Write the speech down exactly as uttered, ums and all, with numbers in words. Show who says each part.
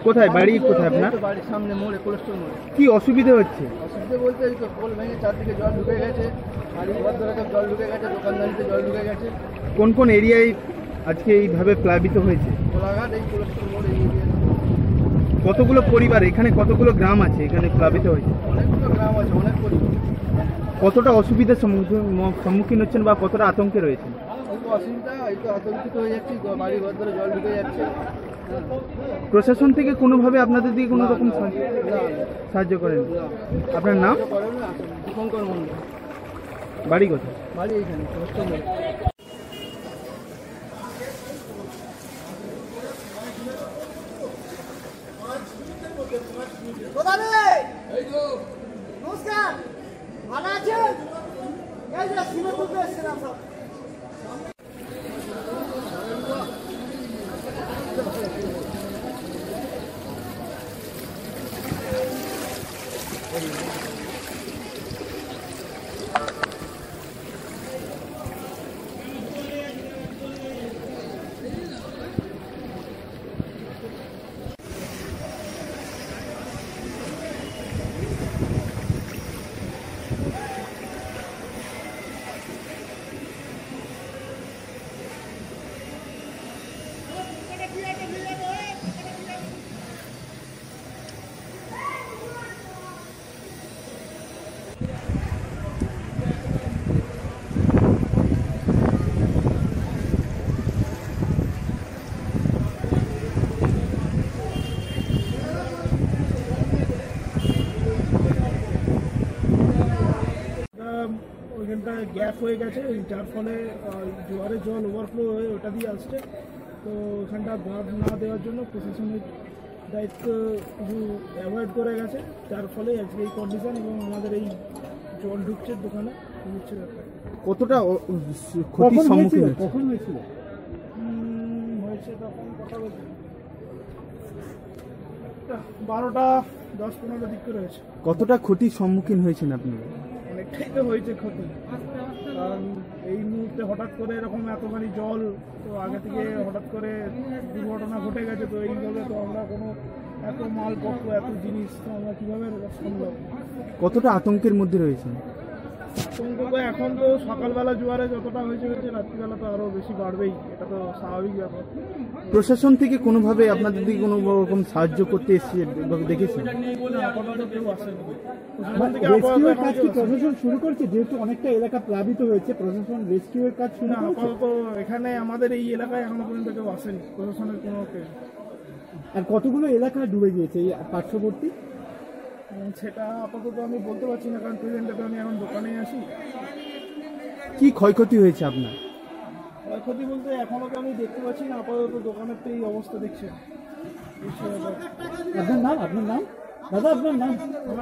Speaker 1: কোথায় বাড়ি? কোথায় আপনার?
Speaker 2: বাড়ির সামনে মোড়ে, কোলেস্টোর মোড়ে।
Speaker 1: কি অসুবিধা হচ্ছে?
Speaker 2: অসুবিধা বলতে এই তো পোল ভেঙে চারদিকে জল ঢুকে গেছে, বাড়ি ঘর ধরে জল ঢুকে গেছে, দোকানদারিতে জল ঢুকে গেছে।
Speaker 1: কোন কোন এরিয়ায় আজকে এইভাবে প্লাবিত হয়েছে?
Speaker 2: কোলাঘাট, এই কোলেস্টোর মোড়, এই এরিয়া।
Speaker 1: কতগুলো পরিবার এখানে, কতগুলো গ্রাম আছে এখানে প্লাবিত হয়েছে?
Speaker 2: অনেকগুলো গ্রাম আছে, অনেক পরিবার।
Speaker 1: কতটা অসুবিধার সম্মুখীন হচ্ছেন বা কতটা আতঙ্কে রয়েছেন?
Speaker 2: এই তো অসুবিধা, এই তো আতঙ্কিত হয়ে যাচ্ছি, বাড়ি ঘর ধরে জল ঢুকে যাচ্ছে।
Speaker 1: প্রশাসন থেকে কোনোভাবে আপনাদের দিকে কোনো রকম সাহায্য করেন? আপনার নাম?
Speaker 2: দীপঙ্কর মন্ডল।
Speaker 1: বাড়ি কোথায়?
Speaker 2: বাড়ি এইখানে কোলেস্টোর মোড়।
Speaker 3: নমস্কার, ভালো আছেন? এই যে সিমে তুলতে এসেছিলাম সব।
Speaker 4: ওইখানটা গ্যাপ হয়ে গেছে, যার ফলে জোয়ারের জল ওভারফ্লো হয়ে ওটা দিয়ে আসছে। তো ওখানটা বাঁধ না দেওয়ার জন্য প্রশাসনের দায়িত্ব কিছু অ্যাভয়েড করে গেছে, যার ফলে আজকে এই কন্ডিশন এবং আমাদের এই জল ঢুকছে দোকানে ঢুকছে ব্যাপার।
Speaker 1: কতটা ক্ষতির সম্মুখীন হয়েছে?
Speaker 4: কখন হয়েছিল? হয়েছে তখন কথা বলছি বারোটা দশ পনেরো দিক করে হয়েছে।
Speaker 1: কতটা ক্ষতির সম্মুখীন হয়েছেন আপনি?
Speaker 4: অনেকটাই তো হয়েছে ক্ষতি, কারণ এই মুহূর্তে হঠাৎ করে এরকম এতখানি জল, তো আগে থেকে হঠাৎ করে দুর্ঘটনা ঘটে গেছে। তো এইভাবে তো আমরা কোনো এত মালপত্র, এত জিনিস তো আমরা কীভাবে সম্ভব?
Speaker 1: কতটা আতঙ্কের মধ্যে রয়েছেন?
Speaker 4: আতঙ্ক এখন তো সকালবেলা জোয়ারে যতটা হয়েছে হয়েছে, রাত্রিবেলা তো আরও বেশি বাড়বেই, এটা তো স্বাভাবিক ব্যাপার।
Speaker 1: প্রশাসন থেকে কোনোভাবে আপনাদের দিকে কোনো রকম সাহায্য করতে এসেছে দেখেছেন?
Speaker 4: আপাতত কেউ আসেনি।
Speaker 5: রেস্কিউর কাজ কি প্রশাসন শুরু করছে? যেহেতু অনেকটা এলাকা প্লাবিত হয়েছে, প্রশাসন রেস্কিউর কাজ শুরু
Speaker 4: না,
Speaker 5: করেছে?
Speaker 4: আপাতত এখানে আমাদের এই এলাকায় এখনো পর্যন্ত কেউ আসেনি, প্রশাসনের কোনো কেউ।
Speaker 5: আর কতগুলো এলাকা ডুবে গিয়েছে এই পার্শ্ববর্তী?
Speaker 4: সেটা আপাতত আমি বলতে পারছি না, কারণ প্রেজেন্টে তো আমি এখন দোকানে আসি।
Speaker 1: কি ক্ষয়ক্ষতি হয়েছে আপনার?
Speaker 4: ক্ষয়ক্ষতি বলতে এখনো তো আমি দেখতে পাচ্ছি না, আপাতত দোকানের তো এই অবস্থা দেখছেন।
Speaker 5: আপনার নাম? আপনার নাম দাদা? আপনার নাম?